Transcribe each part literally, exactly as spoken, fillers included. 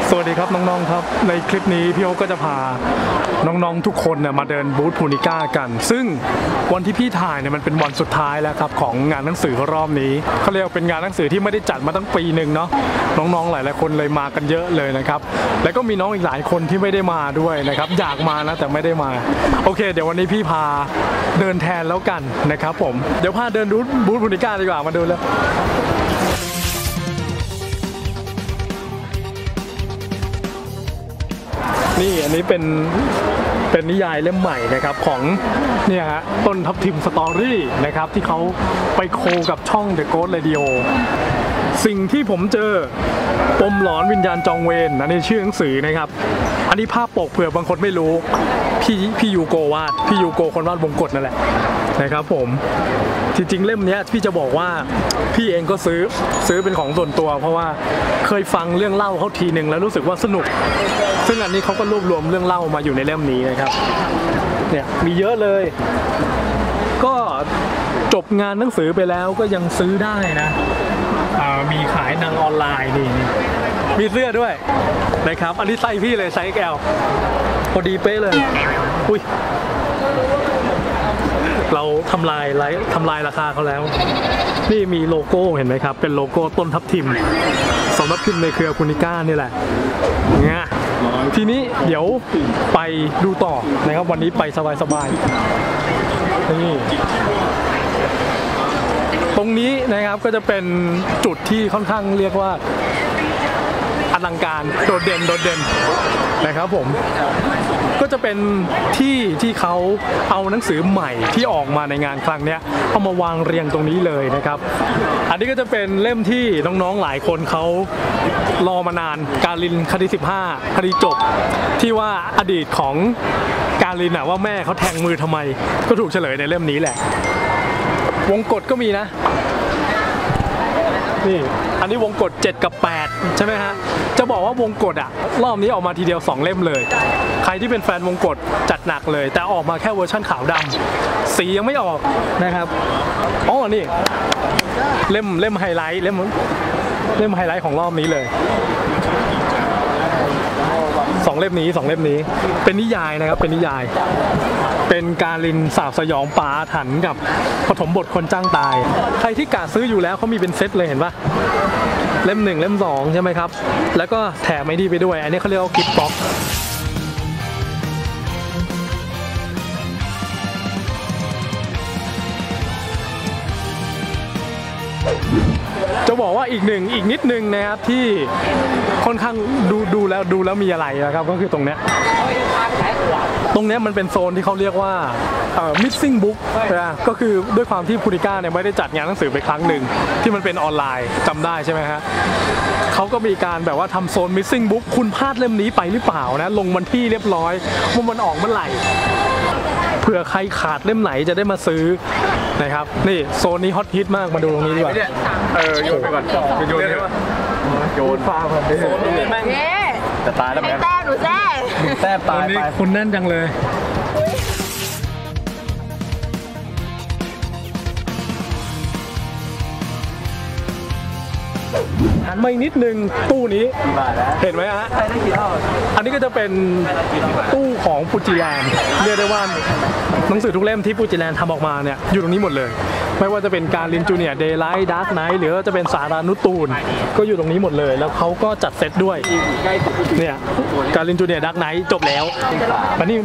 สวัสดีครับน้องๆครับในคลิปนี้พี่โอ๊ก็จะพาน้องๆทุกคนเนี่ยมาเดินบูธพูนิก้ากันซึ่งวันที่พี่ถ่ายเนี่ยมันเป็นวันสุดท้ายแล้วครับของงานหนังสือรอบนี้เขาเรียกเป็นงานหนังสือที่ไม่ได้จัดมาตั้งปีหนึ่งเนาะน้องๆหลายๆคนเลยมากันเยอะเลยนะครับแล้วก็มีน้องอีกหลายคนที่ไม่ได้มาด้วยนะครับอยากมานะแต่ไม่ได้มาโอเคเดี๋ยววันนี้พี่พาเดินแทนแล้วกันนะครับผมเดี๋ยวพาเดินดูบูธพูนิก้าดีกว่ามาดูแล้วนี่อันนี้เป็นเป็นนิยายเล่มใหม่นะครับของเนี่ยฮะต้นทับทิมสตอรี่นะครับที่เขาไปโคกับช่อง The Ghost Radio สิ่งที่ผมเจอปมหลอนวิญญาณจองเวรอันนี้ชื่อหนังสือนะครับอันนี้ภาพปกเผื่อบางคนไม่รู้พี่พี่ยูโกวาดพี่ยูโกคนวาดวงกตนั่นแหละนะครับผมจริงๆเล่มนี้พี่จะบอกว่าพี่เองก็ซื้อซื้อเป็นของส่วนตัวเพราะว่าเคยฟังเรื่องเล่าเขาทีหนึ่งแล้วรู้สึกว่าสนุกซึ่งอันนี้เขาก็รวบรวมเรื่องเล่ามาอยู่ในเล่มนี้นะครับเนี่ยมีเยอะเลยก็จบงานหนังสือไปแล้วก็ยังซื้อได้นะมีขายทางออนไลน์นี่มีเสื้อด้วยนะครับอันนี้ไซส์พี่เลยไซส์แก้วพอดีเป๊ะเลยอุ้ยเราทำลายไลท์ทำลายราคาเขาแล้วนี่มีโลโก้เห็นไหมครับเป็นโลโก้ต้นทับทิมสำนักพิมพ์ในเครือพูนิก้านี่แหละเนี่ยทีนี้เดี๋ยวไปดูต่อนะครับวันนี้ไปสบายๆนี่ตรงนี้นะครับก็จะเป็นจุดที่ค่อนข้างเรียกว่าอลังการโดดเด่นโดดเด่นนะครับผมก็จะเป็นที่ที่เขาเอาหนังสือใหม่ที่ออกมาในงานครั้งนี้เอามาวางเรียงตรงนี้เลยนะครับอันนี้ก็จะเป็นเล่มที่น้องๆหลายคนเขารอมานานกาลินคดีสิบห้าคดีจบที่ว่าอดีตของกาลินอะว่าแม่เขาแทงมือทำไมก็ถูกเฉลยในเล่มนี้แหละวงกฎก็มีนะนี่อันนี้วงกฎเจ็ดกับแปดใช่ไหมฮะจะบอกว่าวงกฎอะรอบนี้ออกมาทีเดียวสองเล่มเลยใครที่เป็นแฟนวงกฎจัดหนักเลยแต่ออกมาแค่เวอร์ชั่นขาวดำสียังไม่ออกนะครับอ๋อนี่เล่มเล่มไฮไลท์เล่มเล่มไฮไลท์ของรอบนี้เลยสองเล่มนี้สองเล่มนี้เป็นนิยายนะครับเป็นนิยายเป็นกาลินสาบสยองปาถันกับปฐมบทคนจ้างตายใครที่กะซื้ออยู่แล้วเขามีเป็นเซตเลยเห็นปะเล่มหนึ่งเล่มสองใช่ไหมครับแล้วก็แถมไอ้นี่ไปด้วยอันนี้เขาเรียกว่ากิฟต์บ็อกซ์จะบอกว่าอีกหนึ่งอีกนิดนึงนะครับที่ค่อนข้างดูดูแล้วดูแล้วมีอะไรนะครับก็คือตรงเนี้ยตรงเนี้ยมันเป็นโซนที่เขาเรียกว่าเอ่อ missing book นะก็คือด้วยความที่พูนิก้าเนี่ยไม่ได้จัดงานหนังสือไปครั้งหนึ่งที่มันเป็นออนไลน์จำได้ใช่ไหมฮะเขาก็มีการแบบว่าทำโซน missing book คุณพลาดเล่มนี้ไปหรือเปล่านะลงวันที่เรียบร้อยว่ามันออกเมื่อไหร่เผื่อใครขาดเล่มไหนจะได้มาซื้อนะครับนี่โซนนี้ฮอตฮิตมากมาดูตรงนี้ดีกว่าเออโยนไปก่อนโยนเลยโยนฟ้าครับโซนนี้แม่งจะตายแล้วแม่แต้มหนูแต้มแต้มตายไปคุณแน่นจังเลยหันมาอีกนิดนึงตู้นี้เห็นไหมฮะอันนี้ก็จะเป็นตู้ของปูจิแลนด์เรียกได้ว่าหนังสือทุกเล่มที่ปูจิแลนด์ทำออกมาเนี่ยอยู่ตรงนี้หมดเลยไม่ว่าจะเป็นการลินจูเนียร์เดย์ไลท์ดาร์กไนท์หรือจะเป็นสารานุตูนก็อยู่ตรงนี้หมดเลยแล้วเขาก็จัดเซตด้วยเนี่ยการลินจูเนียร์ดาร์กไนท์จบแล้วอันนี้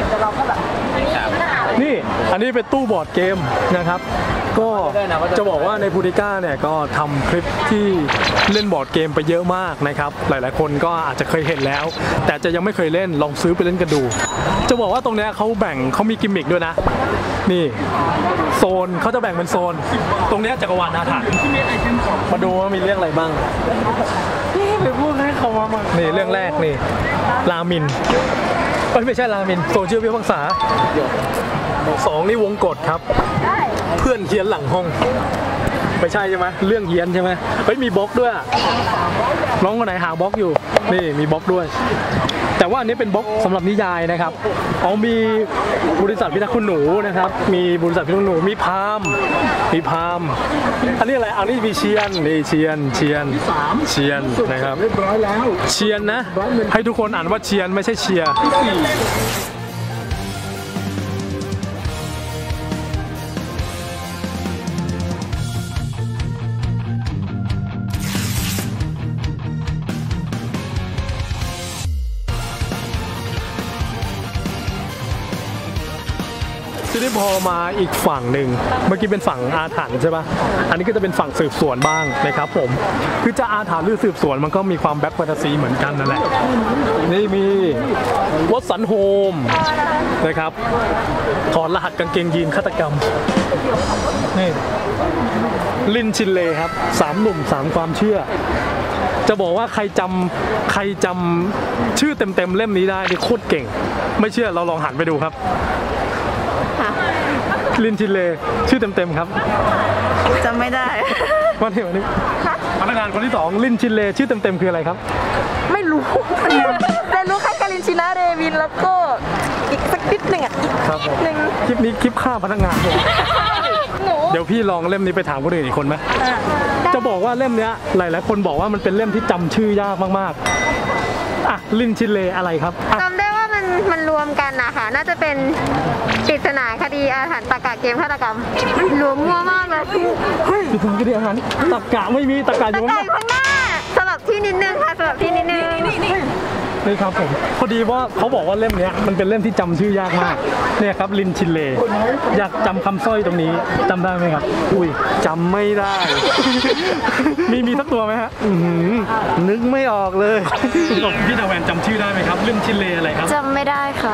นี่อันนี้เป็นตู้บอร์ดเกมนะครับก็จะบอกว่าในพูนิก้าเนี่ยก็ทำคลิปที่เล่นบอร์ดเกมไปเยอะมากนะครับหลายๆคนก็อาจจะเคยเห็นแล้วแต่จะยังไม่เคยเล่นลองซื้อไปเล่นกันดูจะบอกว่าตรงนี้เขาแบ่งเขามีกิมมิคด้วยนะนี่โซนเขาจะแบ่งเป็นโซนตรงนี้จักรวาลอาถรรพ์มาดูว่ามีเรื่องอะไรบ้างนี่ไปพูดให้เขามาบ้างนี่เรื่องแรกนี่รามินไม่ใช่รามินโซเชียลพิพากษาสองนี่วงกฎครับเพื่อนเขียนหลังห้องไม่ใช่ใช่ไหมเรื่องเฮี้ยนใช่ไหมเฮ้ยมีบล็อกด้วยน้องคนไหนหาบล็อกอยู่นี่มีบล็อกด้วยแต่ว่าอันนี้เป็นบล็อกสำหรับนิยายนะครับอ๋อมีบริษัทพิทักษ์คุณหนูนะครับมีบริษัทพิทักษ์คุณหนูมีพามมีพามอันนี้อะไรอันนี้มีเชียนนี่เชียนเชียนเชียนนะครับเชียนนะให้ทุกคนอ่านว่าเชียนไม่ใช่เชียร์ทีนี้พอมาอีกฝั่งหนึ่งเมื่อกี้เป็นฝั่งอาถรรพ์ใช่ปะอันนี้ก็จะเป็นฝั่งสืบสวนบ้างนะครับผมคือจะอาถรรพ์หรือสืบสวนมันก็มีความแบ็คแฟนตาซีเหมือนกันนั่นแหละนี่มีวอตสันโฮมนะครับถอดรหัสกางเกงยีนฆาตกรรมนี่ลินชินเลครับสามหนุ่มสามความเชื่อจะบอกว่าใครจำใครจำชื่อเต็มๆเล่มนี้ได้นี่โคตรเก่งไม่เชื่อเราลองหันไปดูครับลินชินเลชื่อเต็มๆครับจำไม่ได้วันนี้วันนี้พนักงานคนที่สองลินชินเลชื่อเต็มๆคืออะไรครับไม่รู้แต่รู้แค่กาลินชินาเรวินแล้วก็อีกสักนิดหนึ่งอ่ะครับหนึ่งคลิปนี้คลิปฆ่าพนักงานเดี๋ยวพี่ลองเล่มนี้ไปถามคนอื่นอีกคนไหมจะบอกว่าเล่มนี้หลายๆคนบอกว่ามันเป็นเล่มที่จำชื่อยากมากๆอ่ะลินชินเลอะไรครับจำได้ว่ามันมันรวมกันนะคะน่าจะเป็นปริศนาคดีอาถรรพ์ตะกะเกมฆาตกรรมรวมมั่วมากเลยปริศนาคดีอาถรรพ์ตะกะไม่มีตะกะอยู่ข้างหน้าสลับที่นิดนึงค่ะสลับที่นิดนึงนี่ครับผมพอดีว่าเขาบอกว่าเล่มนี้มันเป็นเล่มที่จำชื่อยากมากเนี่ยครับลินชินเลอยากจำคำสร้อยตรงนี้จำได้ไหมครับอุ้ยจำไม่ได้มีมีสักตัวไหมฮะนึกไม่ออกเลยพี่ดาแวนจำชื่อได้ไหมครับลินชินเลอะไรครับจำไม่ได้ค่ะ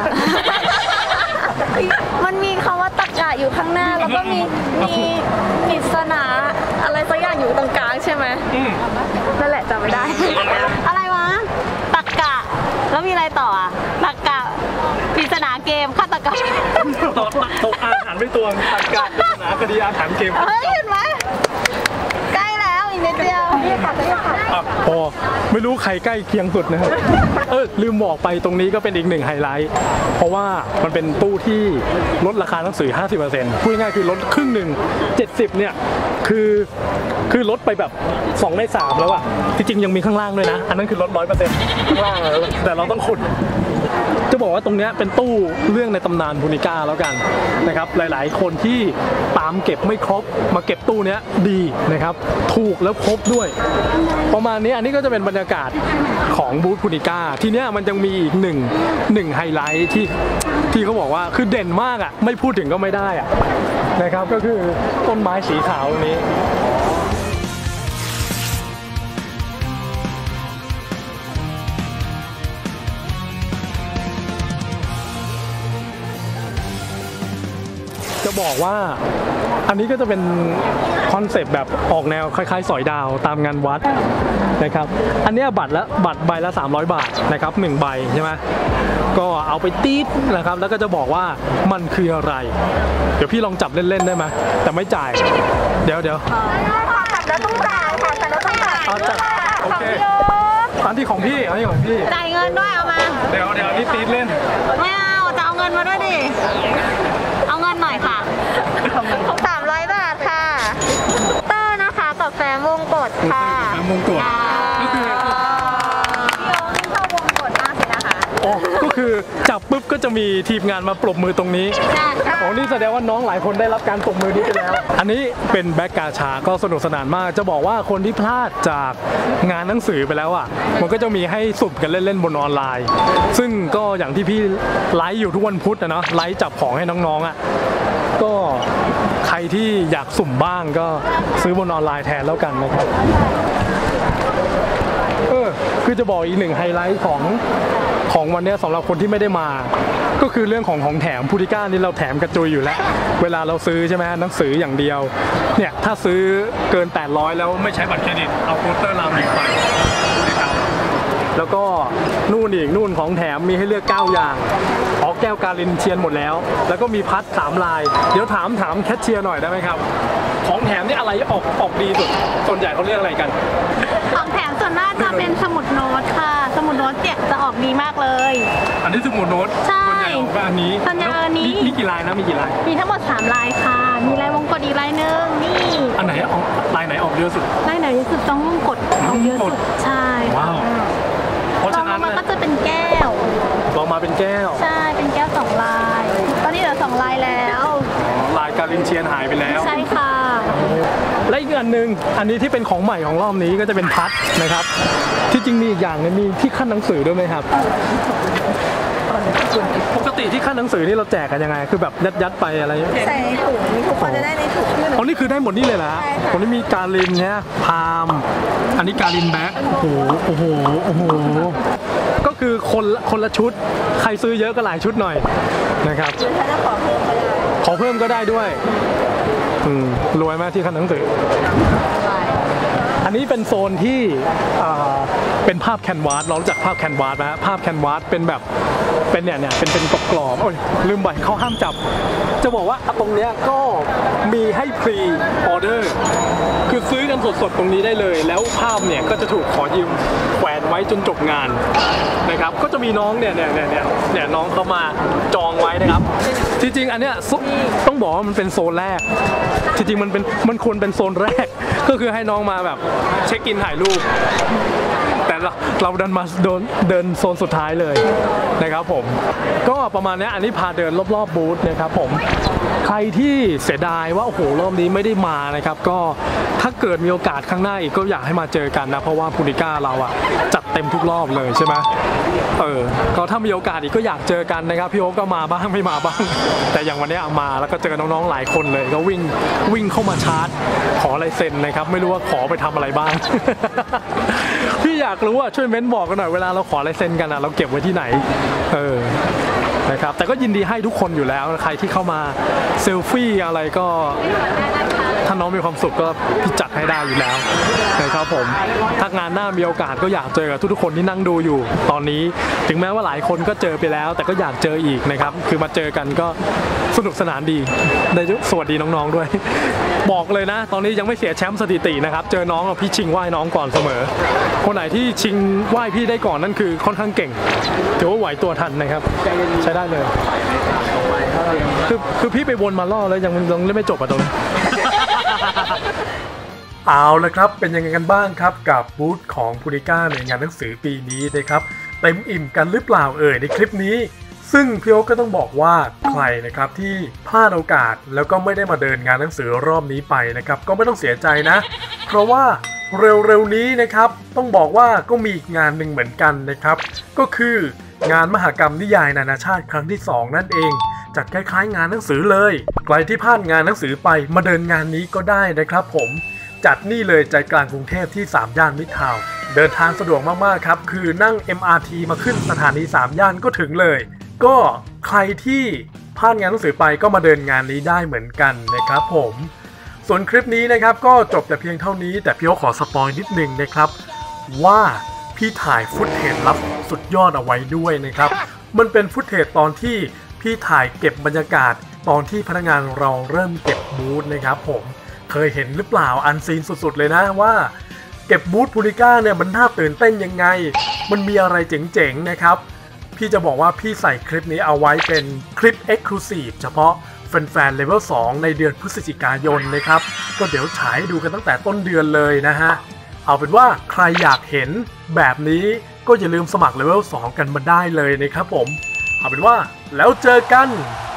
มันมีคำว่าตะกะอยู่ข้างหน้าแล้วก็มีมีปริศนาอะไรสักอย่างอยู่ตรงกลางใช่ไหมนั่นแหละจำไม่ได้อะไรวะตะกะแล้วมีอะไรต่ออ่ะตะกะปริศนาเกมฆาตกรรมตกตกอาถรรพ์ไม่ตัวตะกะปริศนาคดีอาถรรพ์เกมเฮ้ยเห็นไหมใกล้แล้วอีกนิดเดียวพอไม่รู้ใครใกล้เคียงสุดนะครับเออลืมบอกไปตรงนี้ก็เป็นอีกหนึ่งไฮไลท์เพราะว่ามันเป็นตู้ที่ลดราคาหนังสือ ห้าสิบเปอร์เซ็นต์ พูดง่ายคือลดครึ่งหนึ่งเจ็ดสิบเนี่ยคือคือลดไปแบบสองในสามแล้วอะที่จริงยังมีข้างล่างด้วยนะอันนั้นคือลด ร้อยเปอร์เซ็นต์ ข้างล่างแต่เราต้องขุดจะบอกว่าตรงนี้เป็นตู้เรื่องในตำนานพูนิก้าแล้วกันนะครับหลายๆคนที่ตามเก็บไม่ครบมาเก็บตู้นี้ดีนะครับถูกแล้วครบด้วยประมาณนี้อันนี้ก็จะเป็นบรรยากาศของบูธพูนิก้าทีนี้มันยังมีอีกหนึ่งหนึ่งไฮไลท์ที่ที่เขาบอกว่าคือเด่นมากอ่ะไม่พูดถึงก็ไม่ได้อ่ะนะครับก็คือต้นไม้สีขาวตรงนี้จะบอกว่าอันนี้ก็จะเป็นคอนเซปต์แบบออกแนวคล้ายๆสอยดาวตามงานวัดนะครับอันนี้บัตรละบัตรใบละสามร้อยบาทนะครับหนึ่งใบใช่ไหมก็เอาไปตีดนะครับแล้วก็จะบอกว่ามันคืออะไรเดี๋ยวพี่ลองจับเล่นๆได้ไหมแต่ไม่จ่ายเดี๋ยวเดี๋ยวจับแล้วต้องจ่ายค่ะจับแล้วต้องจ่ายเอาจับโอเคอันที่ของพี่อันนี้ของพี่จ่ายเงินด้วยเอามาเดี๋ยวเดี๋ยวนี่ตีดเล่นไม่เอาจะเอาเงินมาด้วยดิเอาเงินหน่อยค่ะสามร้อยบาทค่ะเตอร์นะคะกาแฟมงกฎค่ะกาแฟมงกฎก็คือพี่โอ๊คเข้าวงกฎมากเลยนะคะก็คือจับปุ๊บก็จะมีทีมงานมาปรบมือตรงนี้อ๋อนี่แสดงว่าน้องหลายคนได้รับการปรบมือนี้ไปแล้วอันนี้เป็นแบ็กกาชาก็สนุกสนานมากจะบอกว่าคนที่พลาดจากงานหนังสือไปแล้วอ่ะมันก็จะมีให้สุ่มกันเล่นๆบนออนไลน์ซึ่งก็อย่างที่พี่ไลฟ์อยู่ทุกวันพุธนะเนาะไลฟ์จับของให้น้องๆอ่ะก็ใครที่อยากสุ่มบ้างก็ซื้อบนออนไลน์แทนแล้วกันนะครับเออคือจะบอกอีกหนึ่งไฮไลท์ของของวันนี้สำหรับคนที่ไม่ได้มาก็คือเรื่องของของแถมพูนิก้านี่เราแถมกระจุยอยู่แล้วเวลาเราซื้อใช่ไหมหนังสืออย่างเดียวเนี่ยถ้าซื้อเกินแปดร้อยแล้วไม่ใช้บัตรเครดิตเอาโปสเตอร์รามิกไปนะครับแล้วก็นู่นอีกนู่นของแถมมีให้เลือกเก้าอย่างอ๋อแก้วการินเชียนหมดแล้ว แล้วก็มีพัดสามลายเดี๋ยวถามถามแคชเชียร์หน่อยได้ไหมครับของแถมนี่อะไรออกออกดีสุดส่วนใหญ่เขาเรียกอะไรกันของแถมส่วนมากจะเป็นสมุดโน้ตค่ะสมุดโน้ตเจ็ดจะออกดีมากเลยอันนี้สมุดโน้ตใช่ส่วนใหญ่ออกแบบนี้ส่วนใหญ่อันนี้มีกี่ลายนะมีกี่ลายมีทั้งหมดสามลายค่ะมีลายวงกดอีกลายนึงนี่อันไหนออกลายไหนออกเยอะสุดลายไหนเยอะสุดต้องวงกดออกเยอะสุดใช่ว้าวเพราะฉะนั้นมันก็จะเป็นแก้วลองมาเป็นแก้วใช่เป็นแก้วสองลายตอนนี้เหลือสองลายแล้วลายการินเชียนหายไปแล้วใช่ค่ะและอีกอันหนึ่งอันนี้ที่เป็นของใหม่ของรอบนี้ก็จะเป็นพัดนะครับที่จริงมีอีกอย่างนึงมีที่ขั้นหนังสือด้วยไหมครับปกติที่ขั้นหนังสือนี่เราแจกกันยังไงคือแบบยัดยัดไปอะไรใส่ในถุงทุกคนจะได้ในถุงอ๋อนี่คือได้หมดนี่เลยเหรอคนนี้มีการินเนี่ยพามอันนี้การินแบ็คโอ้โหโอ้โหโอ้โหก็คือคนคนละชุดใครซื้อเยอะก็หลายชุดหน่อยนะครับถ้าจะขอเพิ่มก็ได้ขอเพิ่มก็ได้ด้วยอืมรวยมากที่ขั้นหนังสืออันนี้เป็นโซนที่เป็นภาพแคนวาสเรารู้จักภาพแคนวาสไหมภาพแคนวาสเป็นแบบเป็นเนี่ยเนี่ยเป็นเป็นกรอบๆโอ้ยลืมไปเขาห้ามจับจะบอกว่าตรงเนี้ยก็มีให้พรีออเดอร์คือซื้อกันสดๆตรงนี้ได้เลยแล้วภาพเนี่ยก็จะถูกขอยืมแขวนไว้จนจบงานนะครับก็จะมีน้องเนี่ยเนี่ยเนี่ยเนี่ยน้องเขามาจองไว้นะครับจริงๆอันเนี้ยต้องบอกว่ามันเป็นโซนแรกจริงๆมันเป็นมันควรเป็นโซนแรกก็คือให้น้องมาแบบเช็คอินถ่ายรูปแต่เราเราเดินมาเดินเดินโซนสุดท้ายเลยนะครับผมก็ประมาณนี้อันนี้พาเดินรอบๆบูธนะครับผมใครที่เสียดายว่าโอ้โหรอบนี้ไม่ได้มานะครับก็ถ้าเกิดมีโอกาสข้างหน้าอีกก็อยากให้มาเจอกันนะเพราะว่าพูนิก้าเราอะจัดเต็มทุกรอบเลยใช่ไหมเออก็ถ้ามีโอกาสอีกก็อยากเจอกันนะครับพี่โอ๊คก็มาบ้างไม่มาบ้างแต่อย่างวันนี้มาแล้วก็เจอน้องๆหลายคนเลยก็วิ่งวิ่งเข้ามาชาร์จขอลายเซ็นนะครับไม่รู้ว่าขอไปทำอะไรบ้าง พี่อยากรู้ว่าช่วยเม้นบอกกันหน่อยเวลาเราขอลายเซ็นกันอะเราเก็บไว้ที่ไหนเออนะครับแต่ก็ยินดีให้ทุกคนอยู่แล้วใครที่เข้ามาเซลฟี่อะไรก็ถ้าน้องมีความสุขก็พี่จัดให้ได้อยู่แล้วนะครับผมถ้างานหน้ามีโอกาสก็อยากเจอกับทุกๆคนที่นั่งดูอยู่ตอนนี้ถึงแม้ว่าหลายคนก็เจอไปแล้วแต่ก็อยากเจออีกนะครับคือมาเจอกันก็สนุกสนานดีได้สวัสดีน้องๆด้วยบอกเลยนะตอนนี้ยังไม่เสียแชมป์สถิตินะครับเจอน้องพี่ชิงไหว้น้องก่อนเสมอคนไหนที่ชิงไหว้พี่ได้ก่อนนั่นคือค่อนข้างเก่งถือว่าไหวตัวทันนะครับใช้ได้เลยคือคือพี่ไปวนมาล่อแล้วยังยังไม่จบอ่ะตรงนี้ เอาละครับเป็นยังไงกันบ้างครับกับบูธของพูนิก้าในงานหนังสือปีนี้นะครับเต็มอิ่มกันหรือเปล่าเอ่ยในคลิปนี้ซึ่งพี่โอ๊คก็ต้องบอกว่าใครนะครับที่พลาดโอกาสแล้วก็ไม่ได้มาเดินงานหนังสือรอบนี้ไปนะครับก็ไม่ต้องเสียใจนะเพราะว่าเร็วๆนี้นะครับต้องบอกว่าก็มีอีกงานหนึ่งเหมือนกันนะครับก็คืองานมหกรรมนิยายนานาชาติครั้งที่สองนั่นเองจัดคล้ายๆงานหนังสือเลยใครที่พลาดงานหนังสือไปมาเดินงานนี้ก็ได้นะครับผมจัดนี่เลยใจกลางกรุงเทพที่สามย่านมิตรทาวน์เดินทางสะดวกมากๆครับคือนั่ง เอ็ม อาร์ ที มาขึ้นสถานีสามย่านก็ถึงเลยก็ใครที่พลาดงานหนังสือไปก็มาเดินงานนี้ได้เหมือนกันนะครับผมส่วนคลิปนี้นะครับก็จบแต่เพียงเท่านี้แต่พี่โอ๊คขอสปอยนิดนึงนะครับว่าพี่ถ่ายฟุตเทจลับสุดยอดเอาไว้ด้วยนะครับมันเป็นฟุตเทจตอนที่พี่ถ่ายเก็บบรรยากาศตอนที่พนักงานเราเริ่มเก็บบูธนะครับผมเคยเห็นหรือเปล่าอันซีนสุดๆเลยนะว่าเก็บบูธพูนิก้าเนี่ยมันน่าตื่นเต้นยังไงมันมีอะไรเจ๋งๆนะครับพี่จะบอกว่าพี่ใส่คลิปนี้เอาไว้เป็นคลิป Exclusive เฉพาะแฟนๆ Level สองในเดือนพฤศจิกายนนะครับก็เดี๋ยวฉายดูกันตั้งแต่ต้นเดือนเลยนะฮะเอาเป็นว่าใครอยากเห็นแบบนี้ก็อย่าลืมสมัคร Level สองกันมาได้เลยนะครับผมเอาเป็นว่าแล้วเจอกัน